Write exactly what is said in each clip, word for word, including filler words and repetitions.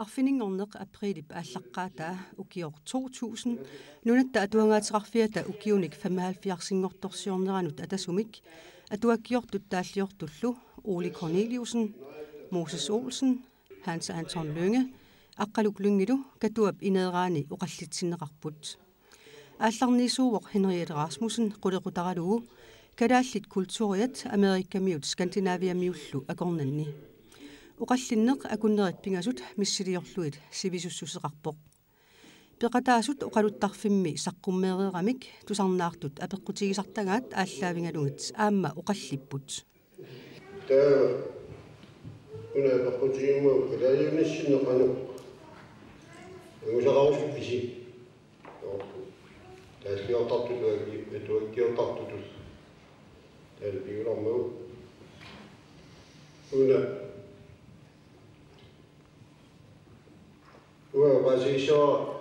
Arfiningorneq aprilip ааллаққаатаа укиор to tusind нунатта атуангаатерарфиата укиуник femoghalvfjerds-сингорторсиорнеранут атасумик атуаккиортут тааллиортуллу Ole Corneliusen, Moses Olsen, Hans Anton Lynge аққалук лунгилу катуап инеераани оқаллитсиннеқарпут аалларниисууоқ Henriette Rasmussen қулеқутаралугу калааллит культуриат Америккамиут Скандинавиамиуллу акорнанни оқаллиннеқ акуннерит пингасут миссилиорлуит сивисуссусеқарпоқ пеқатаасут оқалуттарфимми саққуммеереерамик тусарнаартут апеққутигисартагаат ааллаавингалугит аама оқаллиппут таа уна апеққутигимму калаалиунниссиннеқану уусараусут писи тааллиортартулуаги этуаккиортартутус таалпиулармау уна уа базишо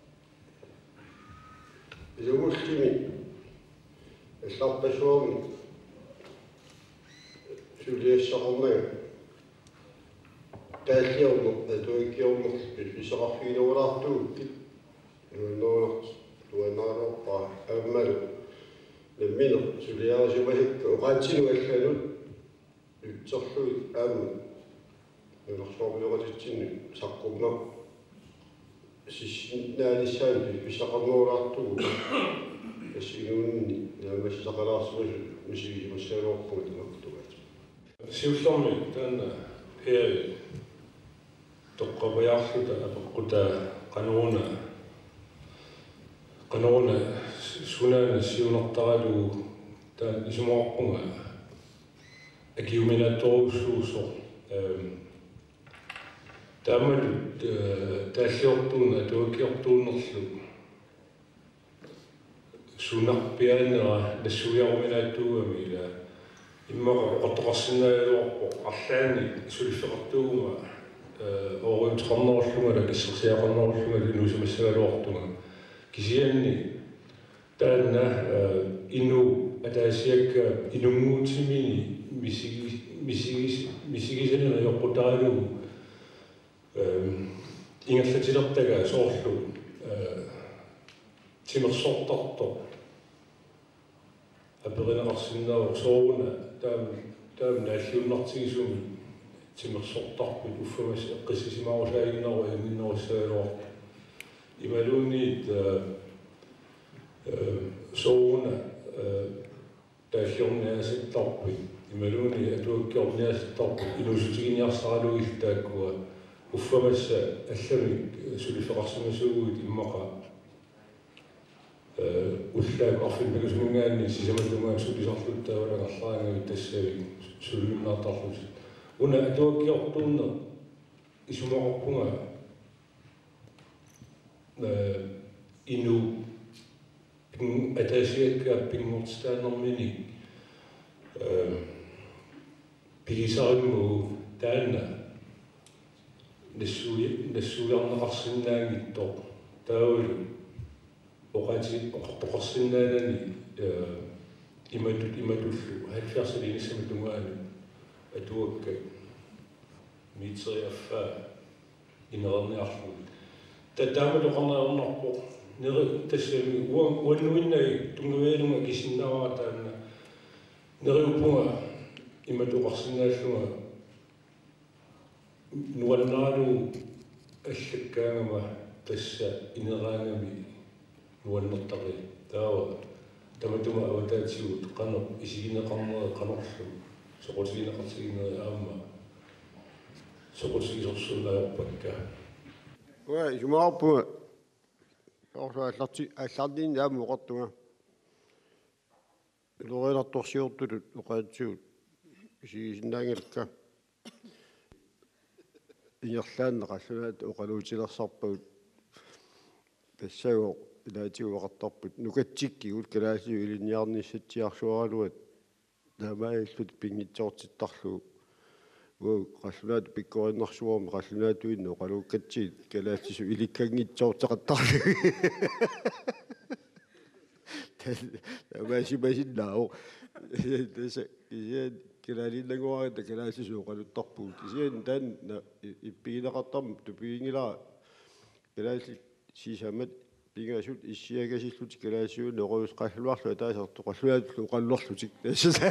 зумултими эсарпасуоми сулиассақармага тааллиормо атуаккиормо писақарфиинуулаартуу нууноо туанаалорпаа аммалу леммино сулиарасимасикка оқаатсинуаллалут ютсерлуи аама нерсоорниоратитсинни саққумма сиссиннаалиссаани писақарнуулаартуу ассигуунни наамассақалаарсуасу мисигисимассаалуарпуга тамактугаат сиуллорми таана пери тоққаваяарлута апеққута қанууна қанууна сунаана сиунертаралу таан исумоорпунга акиуминаторуссуусо таамалут тааллиортуунга туаккиортууннерлу сунарпианера нассуяаруминааттуугами ила иммаqa qotoqarsinnaagaluarpo арлаани сулиффеқартууга оорутеқарнеруллугала киссерсиақарнеруллугала инусимассагалуартунга кисианни таанна ину атаасиакка инунгуутимини мисиги мисиги мисигисанера йоққутаалугу ингерлатилертага соорлу тимерсортарто аперинеқарсиннааву сооруна таам таам нааллиуннартигисуми тимерсортарпут уффамас эққиссисимаарусаагиннеруа иминнеруссаалуар ималуунниит сооруна тааллиорниаситтарпут ималууни атуаккиорниаситтарпут инусутигиниарсаралугил тааккуа уффамасса алламик сулифеқарсимасуугут иммаqa уллаак арфиннагусунгаанни сисамаллунгаан сулисарлуттаавалагарлаангами тассави суллуннаартарлус уна атуаккиортуунне исумоқарпунга э ину пин атасиакка пингортстаанермини э пигисаримму таанна нассуи нассуиарнеқарсинаангитто таавалу оқати оқартоқарсинаанани э иматут иматуллу халфиарсалиниссаматунгаани атуакка митсериаффа инерерниарлу татаамалоқарнеернарпо нери тассами уан уаннуиннаи тунгавеалунга кисиннааваа таанна нериуппунга иматоқарсинааллунга нуаннаалу аллаккаангама тасса инераангами нуаннертари таава таматума аватаатсигут қано исигинеқарнери қанерлу соқутигинеқартигинери аама соқутигисорсуулааппакка уа юмаарпу орса алларти аллардин яаму оқартуга лореларторсиортулут оқаатсуут исигисиннаангилка иерлааннеқаллунаат оқалуутилерсарпагут тассагоо илаатигуақартарпут нукатсиккигут калаасиу илинниарниссатсиарсуаралуат таамаиллут пингитсоортиттарлу уу қаллунаат пиккориннарсуарми қаллунаатуинно оқалууккатсиит калаасису иликкангитсоортеқаттарлу таамаасимасиннаау таса кисиан килаалиннагуарита килаасисууqaluttarpuu кисиан таан иппигинеқартарм тупигингилара килааси сисамат пингасут иссиагасиллути килаасиуни оруус қаллуарлу таасарту қаллуаат луқаллорлутик таасса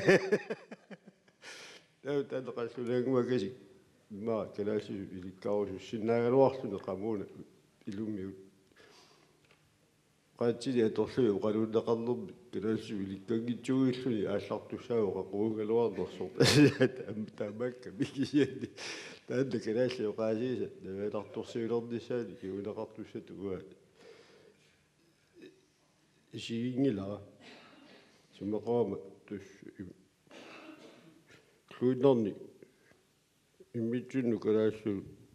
таа таан қаллулаагумакаси ма килааси иликкаарусуссиннаагалуарлуни қамууна илуммиут qaatili atorlui uqaluunneqarnermi kalaassu ilikkanngitsugiilluni ааллартуссаауqa quungaluarnerсор таамаакка микисианни таанна калаалли оqaasiisa наваларторсиулернissaани киунеқартуссат уа исигингилара сумеқарама тус клуиннерни иммитсунну калаассу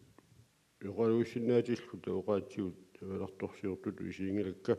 оqaluussиннаатиллута оqaатсиут наваларторсиортут исигингилакка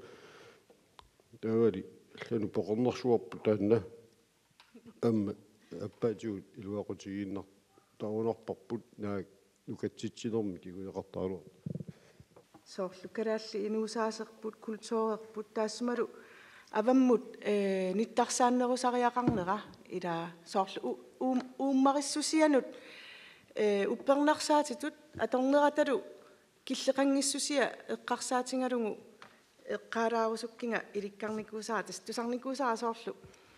тавали лану поқорнерсуарпу таанна амма аппаатиут илуақутигииннар таунарпарпут наак нукатситсинерми кигунеқартаалуар соорлу калаалли инуусаасерпут культуурерпут таассамалу аваммут э ниттарсааннерусариақарнера ила соорлу ууммариссусианут э уппернарсаатитут аторнераталу киллеқангиссусиа эққарсаатингалугу эққаалаарусуккинга иликкарникуусаатас тусарникуусаа соорлу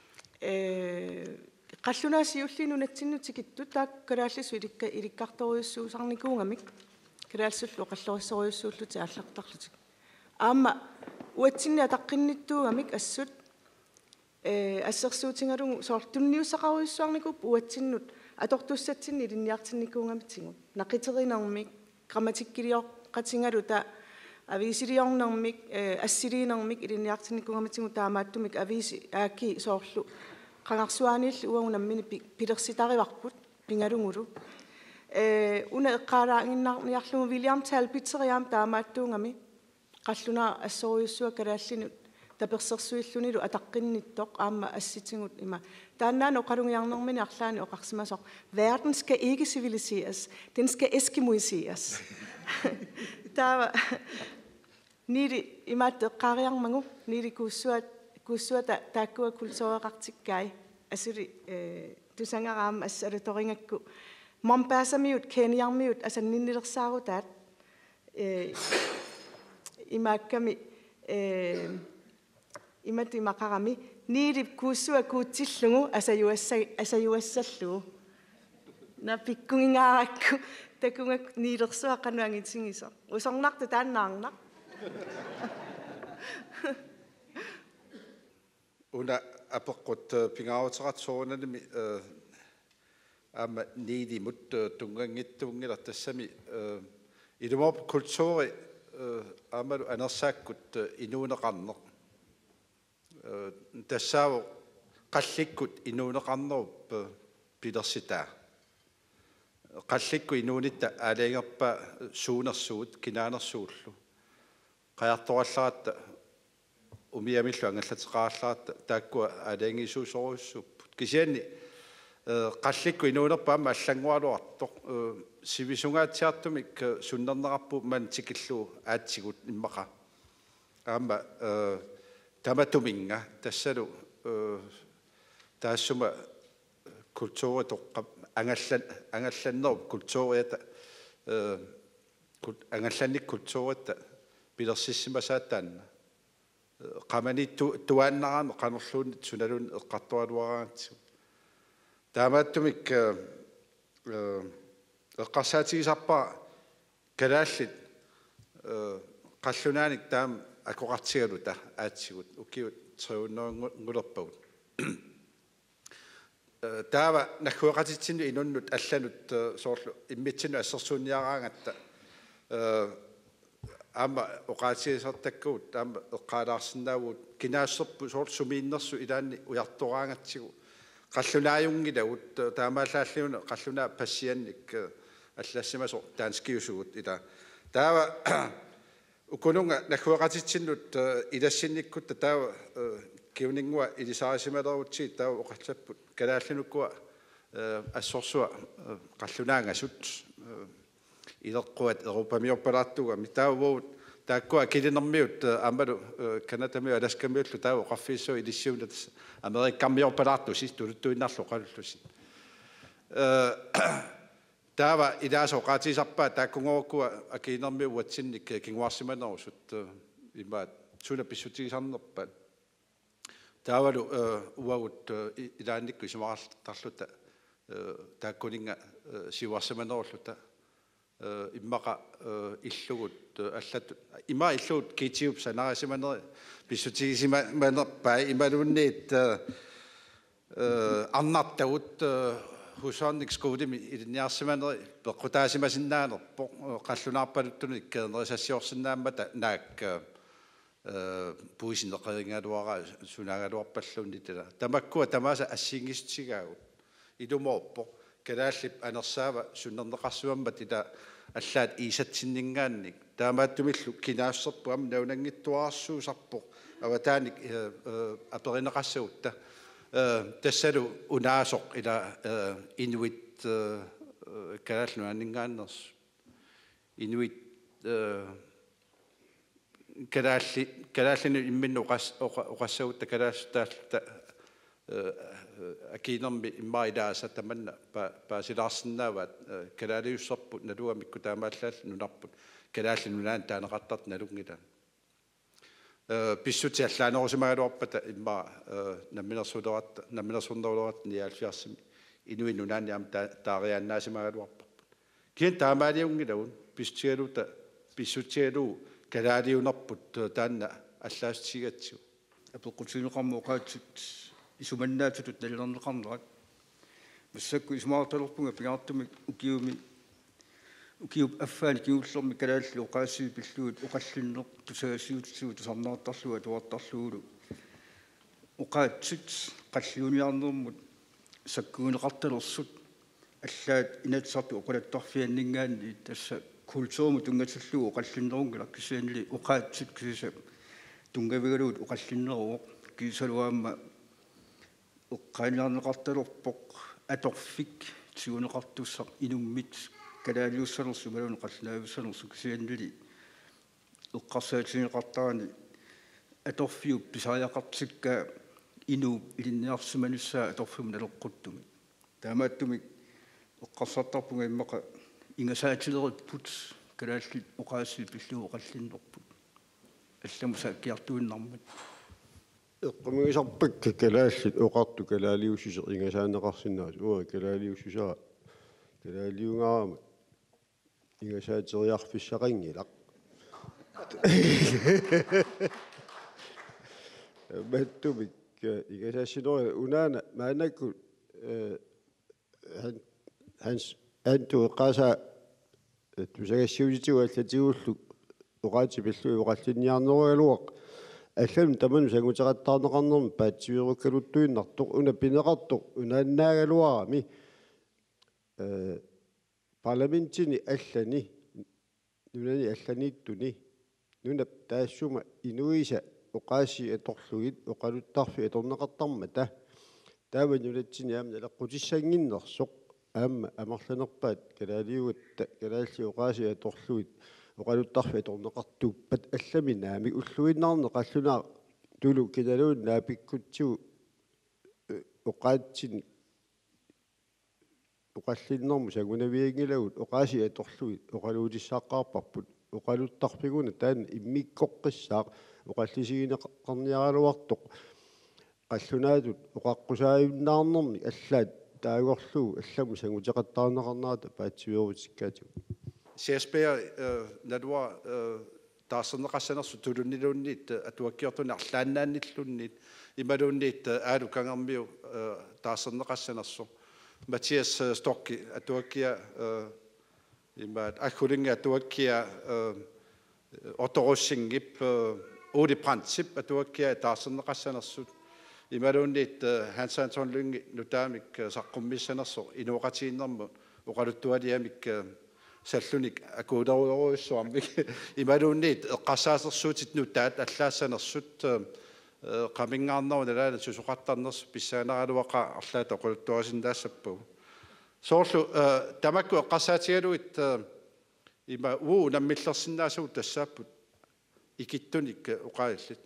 э қаллунаасиуллину натсиннутикитту таак калааллису иликка иликкарторуйуссуусарникуунгамик калаалсуллу қаллориссориуссууллути ааллартарлутик аама уатсинни атаққинниттуугамик ассут э ассерсуутингалугу соорлу тунниуссақаруйуссуарникууп уатсиннут атортуссатсинни илинниартинникуунгамитсигу нақитеринермик грамматиккилиор qatsingaluta avisioriornermik assiliinermik iliniartinnikkungamitsingu taamaattumik avisi aakki soorlu qangarsuaaniillu uagunammini pilersitarivarput pingalungulu э уна эққалаангиннарниарлугу William Talbiteriam таамааттуунгами қаллунаа ассориуссуа калааллинут таперсерсуиллунилу атаққинниттоқ аама асситингут има тааннаан оқалунгиарнэрмини арлаани оқарсимасоқ verden skal ikke civiliseres den skal eskimoiseres таа нири имаат эққаариармагу нири куссуат куссуата тааккуа культуреқартиккай асули э тусангараам ассалуторингакку момпаасамиут кениармиут асанниннилерсаарутаат э имаакками э имати мақарами ниирип кууссуа куутсиллугу асаюасса асаюассаллугу на пиккунгааракку такунгак нилерсуа кануангитсигисо усорнарту тааннаарна уна апеққут пингаарутеқарсуунаними э ама ниди мут тунгангиттуунгила тассами э илумоп культури э амалу анерсааккут инуунеқарнеқ э тассааву қалликкут инуунеқарнеруп пилерситаа қалликку инуунитта аалаангерпа суунерсуут кинаанерсууллу қаярторалларатта умиамиллу ангаллатеқаарларатта тааккуа аалаангисуусоруссуппут кисианни э қалликку инуунерпаама аллангуалуарто сивисунгаатсиартумик суннернерарпу ман тикиллу аатсигут иммақа аама э таматуминга тассалу э таассума культура тоққап ангаллан ангалланнеру культуриата э ангалланник культуриата пилерсиссимасааттаанна qamani tuannaraam qanerluun sunalun eqqartualuaraatsu taamaattumik eqqarsaatigisarpa kalaallit qallunaanik taam akoqartigaluta aatsigut ukiut triunnerungulerpagut taava nakkuaqatitsinnu inunnut allanut soorlu immitsinnu assersuunniaraangatta amma oqaatigisartakkuut taama eqqaalaarsinnaavut kinaaserpu soorlu sumiinnersu ilaanni ujartoraangatsigu qallunaajungilagut taamaalaalliuna qallunaa passiannik аллассимасо таанскиусугут ила таава укунунга накуақатитсиннут илассинниккут таава киунингуа илисаарисималерутси таава оқаллаппут калааллинуккуа ассорсуа қаллунаангасут илеққуат ерупамиорпалаартуга митаавуут тааккуа килинермиут амалу канатамиу аласкамиуллу таава оқарфииссуа илиссиунат америккамиорпалаартуси тулуттуиннарлу қаллусси taava idaaso qaatisarpaa taakkungorukkua akiinermi uatsinnik kinguarsimanerusut imaat suna pissutigisarnerpat taavalu uagut ilaannikku isimartarluta taakkuninga siuarsimanerulluta immaqa illugut allat ima illugut kiitiup sanarisimaneri pissutigisimmanerpaa imaluunniit annartagut husarnik skuudimi ilniarsimaneri peqqutaasimasinnaanерпо qallunaarpaluttuni ikkeernerisassiorsinnaamata naak puisineqeringaluara sunaagaluarpallunni tala tamakkua tamaasa assiingistigagut ilumorpo kalaallip anersaava sunnerneqarsuammat ila аллаат иисатсиннингаанник таамааттумиллу кинаассерпуам наунангиттуаарсуусарпо аватааник аперинеқассагутта тассалу унаасоқ ила инуит калаалнуаннингааннерс инуит калаалли калааллину имминну оқас оқассагутта калаассутаалта акинерми иммаилааса таманна паасилаарсинааваат калаалиуссерпут налуамикку таамааллаал нунарпут калааллинунаан таанеқартарт налунгилаа писсути аллаанерусимагалуарпата имма намминерсулерат намминерсурнерулерат ниалфиарсими инуинунаанниам таариааннаасимагалуарпарпут киан таамаалиунгилавун писсутигалута писсутигалуу калаалиунерпут таанна аллаастигатсу апеққутинеқарму оқаатсут исуманнаатутут налернеқарнерак массакку исмаарталерпунга пигаартумик укиуми укиуп аффаани киуллерми калаалли оқаассуи пиллуут оқаллиннер тусагасиутсуу тусарнаартарлуа туартарлуулу оқаатсут қаллиуниарнермут саккуунеқарталерсут аллаат инатсарту оқалаттарфианнингаанни тасса культуурму тунгатсаллуу оқаллиннерунгила кисианли оқаатсут кисиса тунгавигалуут оқаллиннеруоқ кисалуаама оққаниарнеқарталерпоқ аторфик тиунеқартуссақ инуммит калаалиуссанерсу малуне қаллаавуссанерсу кисианнили эққарсаатинеқартарани аторфиуп писариақартикка инууп илинниарсимануссаа аторфиум налеққуттуми таамааттуми эққарсартарпунга иммақа ингасаатилериппут калаалли оқаассуи пиллуу оқаллиннерпут алламуса киартуиннармат эққамигисарпакка калааллит оқарту калаалиуссисеқ ингасаанеқарсинаас уа калаалиуссисаа калаалиунгаарама ингасаатериарфиссақингилақ баттумик ингасаассинери унаана маанакку хан ханс анту эққаса тусагассиуситигу аллатигууллу оқаати пиллуи оқаллинниарнеругалуақ аллам таману сангутеқаттаарнеқарнерми паатсивируккалуттуиннартоқ уна пинеқартоқ унааннаагалуарами э парламентини аллани нунани алланииттуни нунап таассума инуиса оқааси аторлугит оқалуттарфи аторнеқартармата таава нулатсини аамна леққутиссангиннерсоқ аама амарланерпаат калаалиугатта калаалли оқааси аторлугит оқалуттарфи аторнеқартууппат аллами наами уллуиннаарне қаллунаа тулу кидалуун наапиккутсигу оқаатсин оқаллиннэрму сагунавиангилагут оқааси аторлугит оқалуутиссааққарпарпут оқалуттарфигуна таана иммиккоққиссаақ оқаллисигинеқарниаралуартоқ қаллунаатут оқаққусааюннаарнэрми аллаат таагорлуу алламу сангутеқаттаарнеқарнаата паатсивиорутиккаатигу сиаспеа надуа таасернеқассанерсу тулуннилуунниит атуаккиортуни арлааннаанниллунниит ималуунниит аалу кангермиу таасернеқассанерсу Mathias Stokki atuakkia имаат аккулинга атуаккиа оторуссингип оди принцип атуаккиа таасернеқассанерсут ималуунниит Hans Anton Lynge нутаамик саққуммиссанерсо инуоқатииннэрму оқалуттуалиамик саллуник акуударуйоруйссуармик ималуунниит эққарсаасерсуутит нутаат аллаассанерсут qamingаарнеру налаана сусоқартарнерс писсаанагалуақа арлаата оқулуттуарисиннаассаппу соорлу тамакку эққарсаатигалуит има уу наммиллерсиннаасуут тассааппут икиттуник оқааллит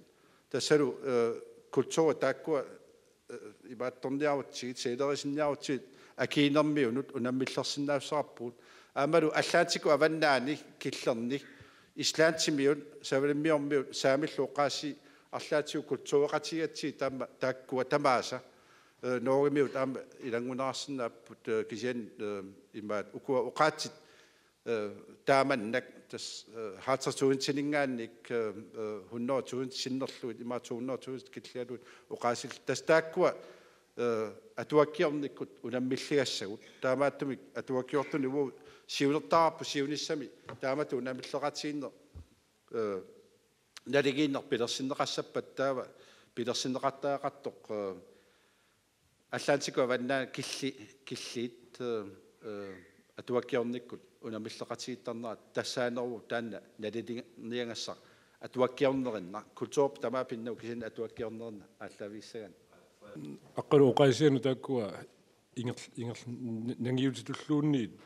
тассалу культура тааккуа имаатторниарутсигит сеелерисинниарутсигит акиинермиунут унаммиллерсинаассараппут аамалу аллаатику аваннаани киллерни ислаантимиун савалиммиормиут саамиллуоқааси арлаатиу култуоқатигатси таама тааккуа тамааса нооримиут аама илангунаарсинааппут кисиан имаат укуа оқаатит тааманнак тас хаатсартуинтинингаанник хунноотуин синнерлуит имаа туунноотуин киллиалуит оқаасил тас тааккуа атуаккиорниккут унаммиллигассагут таамааттумик атуаккиортуни уу сиулертаарпу сиуниссами таамату унамиллеқатииннер э налигииннер пилерсиннеқассаппат таава пилерсиннеқаттаақаттоқ аллаантику аваннаа килли киллиит э атуаккиорниккут унамиллеқатииттарнера тассаанеру таанна налилиниангассақ атуаккиорнеринна культуурп тамаа пиннау кисин атуаккиорнерна ааллависсаган аққалу оқаисиану тааккуа ингер ингер нангиутитуллуунниит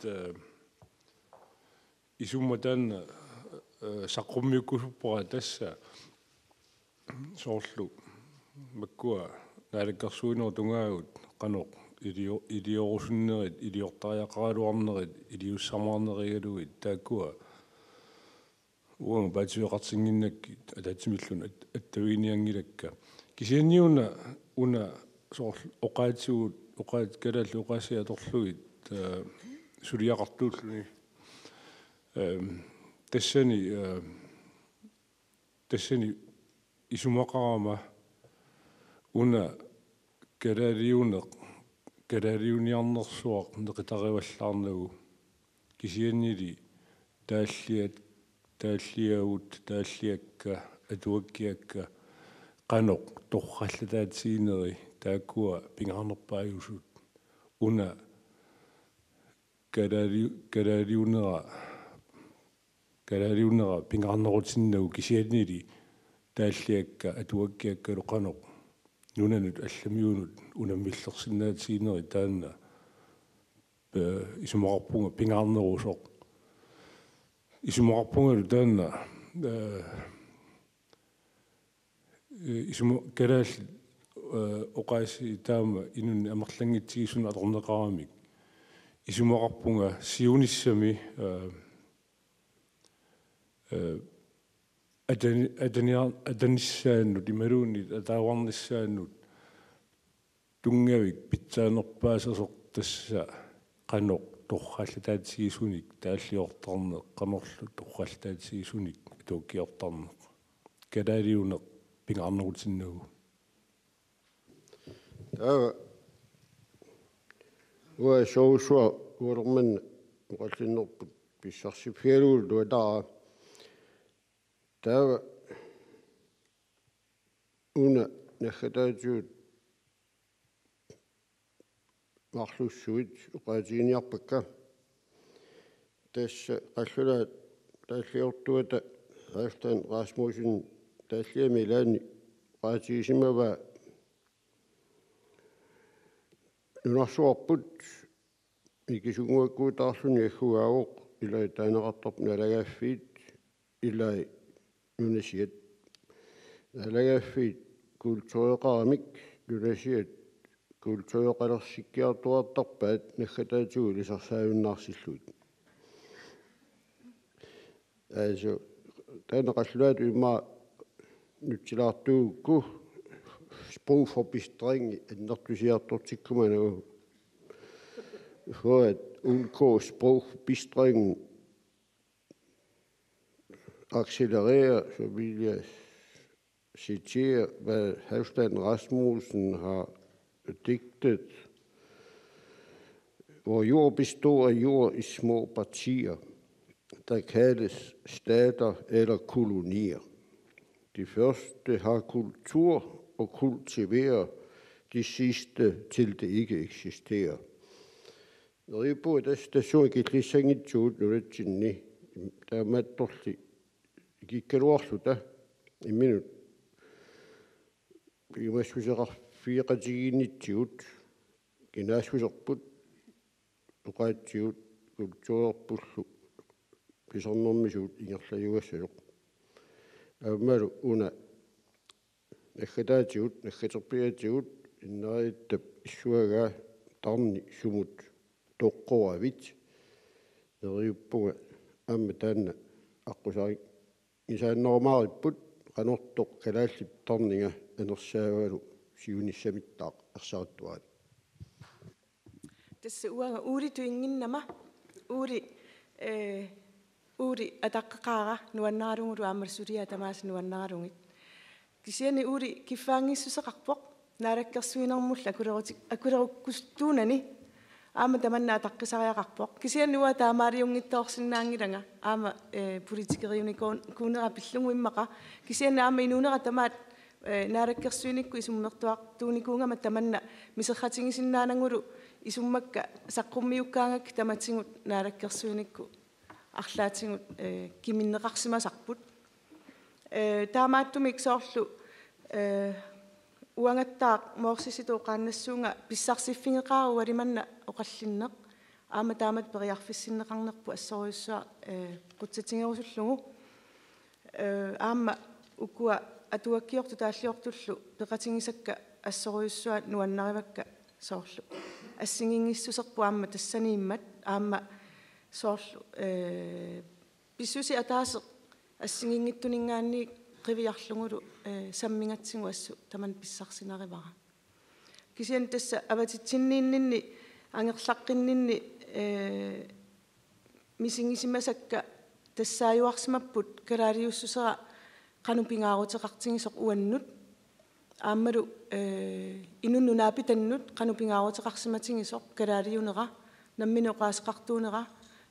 исумма таанна саққуммиуккусуппора тасса соорлу маккуа наалаккарсуинер тунгаагут қаноқ илио илиорусуннерит илиортариақаралуарнерит илиуссамаарнеригалуит тааккуа уанг баатиоқарсингиннаккит атаатимиллун аттавиниангилакка кисианниуна уна соор оқаатигут оқаат калааллу оқаасиаторлугит сулиақартууллуни эм тассани тассани исумақарама уна калаалиунеқ калаалиуниарнерсуақ неқитариваллаарнагу кисианнили тааллиат тааллиагут тааллиакка атуаккиакка qanoq torrallataatiineri taakkua pingarnerpaajusut una kalali kalaliunera kalaliunera pingarnerutinnau kisiannili taalliakka atuakkiakkalu qanoq nunanut allamiunut unammillersinnaatiineri taanna isumaqarpunga pingarnerusoq isumaqarpungalu taanna исумо калаал оқааси таама инун амерлангитсигисуна аторнеқарамик исумоқарпунга сиуниссами э адани адани аданиссааннут ималуунит атааварниссааннут тунгавик питсаанерпаасерсоқ тасса қаноқ торраллатаатсигисуник тааллиортарнеқ қамерлу торраллатаатсигисуник тууккиортарнеқ калаалиунеқ pingarnerutinnau таа уа соусуа уорман уқаллиннерпут писсарсифиалуул туатаа таа уна нахатаатиут марлуссуит уқаатигиниарпакка тасса қаллула тааллиортуата Halfdan Rasmussen тааллиами лаани qaatigisimava нунарсуарпут икисунгуаккуутаарлуни аггуаавоқ илай таанеқартарп налагааффиит илай нунасиат налагааффиит културеқарамик нунасиат културеқалерсиккиартуартарпаат наггатаатигу лисарсаавиннаарсиллуут also таанеқаллуаат уима нутсилаартуугукку sprogforbistring annertusiartortikkumanu for at undgå sprogforbistringen accelerere, så vil jeg citere, hvad Halfdan Rasmussen har digtet. Hvor jord består af jord i små partier, der kaldes stater eller kolonier. De første har kultur og kultiverer, de sidste til det ikke eksisterer. Når jeg bor i den station, jeg gik lige sænget til ud, når det er tinni. Der er meget dårligt. Jeg gik ikke lort ud der i minut. Jeg var synes, jeg var fire tiger til ud. Jeg er synes, jeg var og ret til ud. Kultur på slu. Det er sådan noget med ud. Jeg er jo også jo. Jeg var under نخدات جود نخدات بيا جود إنه تبشوها tarni sumut toqqoavit neriuppunga amma taanna aqusaari isaannormaaripput qanortoq kalaallit tarninga anersaavalu siunissamittaa ersarittuaat tässä uanga uuri tuinginnama uuri eh uuri ataqqaqaara nuannaarungu amarsuria tamas nuannaarungit kisiani uuri kifaangissuseqarpoq naalakkersuinermulla akulerutik akulerukkustuunani aama tamanna taqqisariaqarpoq kisiani ua taamaariunngittoorsinnaangilanga aama politikeriuni kuunera pillungu immaqa kisiani aama inuunera tamaat naalakkersuinikku isummertuartuunikuungama tamanna miserratingisinnaanangulu isummakka saqqummiukkaangak tamatingut naalakkersuinikku арлаатингут э киминнеқарсимасарпут э таамааттумик соорлу э уангаттаа моорсиситоо qaannassуунга писсарсиффингеқару алиманна оқаллиннеқ аама таамат периарфиссиннеқарнерпу ассориуссуа э қутсатингерусуллугу э аама укуа атуаккиорту тааллиортуллу пеқатингисакка ассориуссуа нуаннаривакка соорлу ассингингиссусерпу аама тассанииммат аама soorlu eh pissusi ataase assingingittuningaanni qiviarlungulu sammingatsingu assu taman pissarsinarivara kisian tassa avatitsinniinninni angerlaqqinninni eh misingisimasakka tassaajuarsimapput kalaaliussusera qanupingaaruteqartingisoq uannut aammalu eh inunnunaapitannut qanupingaaruteqarsimatingisoq kalaaliunera namminoqaasqartuunera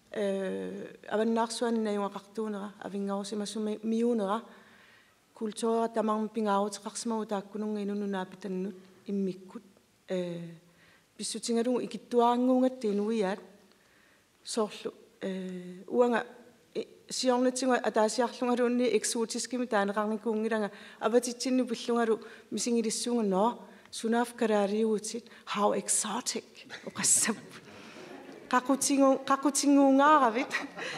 аваннаарсуанинаюақартуунера авингаорсимассуми миунера культура тамармпингаарутеқарсимагу тааккунунга инунунаапитаннут иммиккут э писсутингалугу икиттуаангуунгатти инуиаат соорлу э уанга сиорнатсинга атаасиарлунгалуунни экзотискими таанеқарникуунгиланга аватитсинну пиллунгалу мисингилиссуунга но сунаф караариуутит how exotic оқассап qaqutingu qaqutinguungaaravit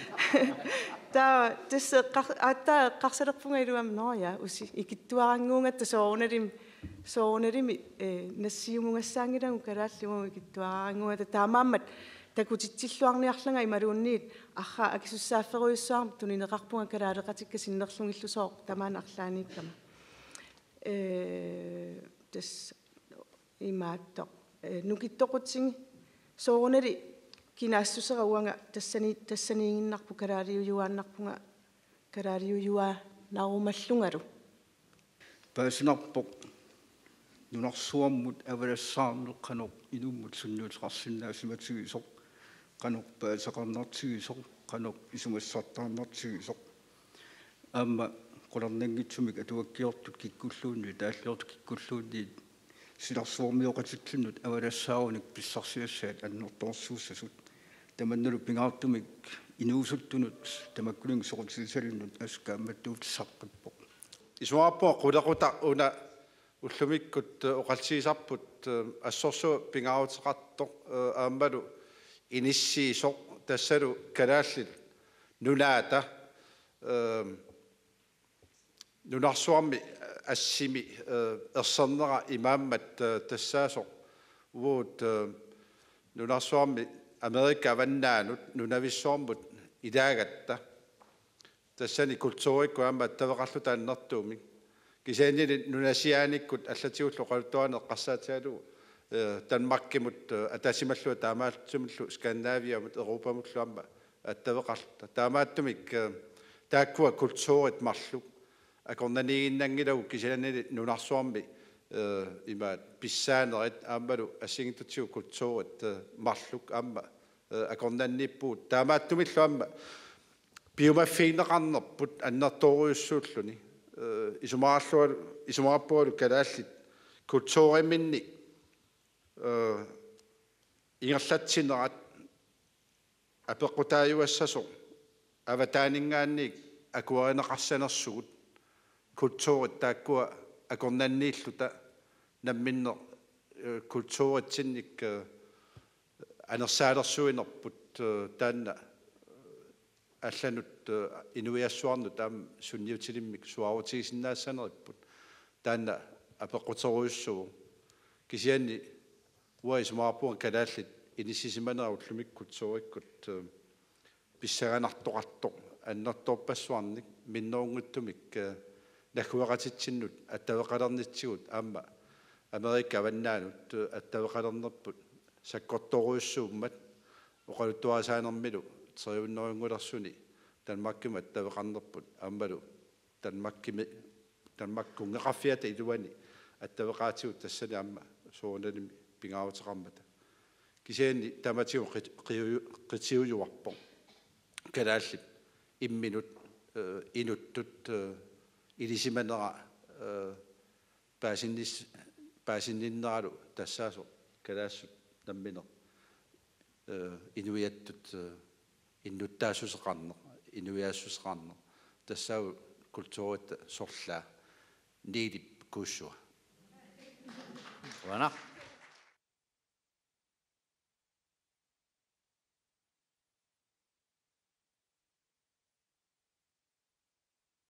ta tessa atta qarsalerpunga iluam noya usi ikittuaranguungatta soonerim soonerimi nassiumungassaangilangu kalaallugu ikittuaranguungatta taamaammat takutitsilluarniarlanga imaluunniit arra akisussaaferuissuarm tunineqarpunga kalaaleqatikka sinnerlungillusooq tamaan arlaaniikkama э тас имаатто нукиттоқутсинги соонери кинаассусера уанга тассани тассаниингиннарпу калаалиуюааннарпунга калаалиуюа нарумаллунгалу паасинарпоқ нунарсуаммут авалассаарнеқ қаноқ инуммут сунниутеқарсинаасиматигисоқ қаноқ паасақарнартигисоқ қаноқ исумассартаарнартигисоқ аама qolornanngitsumik atuakkiortut kikkulluunni taallortu kikkulluunni силарсуормиоқатиллунут авалассааруник писсарсиассаат аннорторсууссасут таманналу пингаартумик инуусуттунут тамаккулинг соқутисаллунут аскаамматтуут саққиппоқ исуарпоо қулеқута уна уллумиккут оқалсиисарпут ассорсуу пингаартеқартоқ ааммалу иниссиисоқ тассалу калааллит нулаата э нунарсуарми ассими ерсернера имааммат тассаасоқ уут нунарсуарми Америка аваннаанут нунависсуармут илаагатта тассани культуурикку аама тавеқарлу тааннэртуумик кисаанили нунасиааниккут аллатигуллу qaltuane qassаатиалу Danmarkimut атасималлуа таамаалтсумиллу Скандинавиамут Европамуллуамма аттавеқарта таамааттумик тааккуа культуурит марлук акорнанииннангилау кисаанили нунарсуарми имаат писсаанерит ааммалу ассигиттутсиу культуурит марлук аама акорнанниппуут таамааттумиллуамма биомаффиинеқарнерпут аннерторуйуссууллуни исумаарлуалу исумаарпуалу калааллит культууриминни э ингерлатсинерат апеққутааюассасо аватаанингаанник акуаринеқарсанерсугут культуурит тааккуа акорнаннииллута намминнер культууритсинник анерсаалерсуинерпут таанна алланут инуиассуарну таам сунниутилиммик суарутигисиннаассанериппут таанна апеққутеруйуссуу кисианни уаисмаарпуан калааллит инисисиманераутлумиккут сууриккут писсаганартоқартоқ аннэрторпассуарник минноонгуттумик нахуақатитсиннут аттавеқалернитсигут аама Америка аваннаанут аттавеқалернерпут саккорторуйуссууммат оқалуттуасаанермилу триуннерингулерсуни Danmarkkim аттавеқарнерпут аамалу Danmarkkim Danmarkkungeqarfiata илуани аттавеқаатигут тассани аама сууналими пингаавутеқармата кисиани таматиу қитиуюарпо калааллип имминут инуттут илисиманера паасиннис паасинниннералу тассаасо калаассут намминер инуиаттут иннуттаасусеқарнер инуиаассусеқарнер тассау культуурит сорлаа нилип кууссуа вана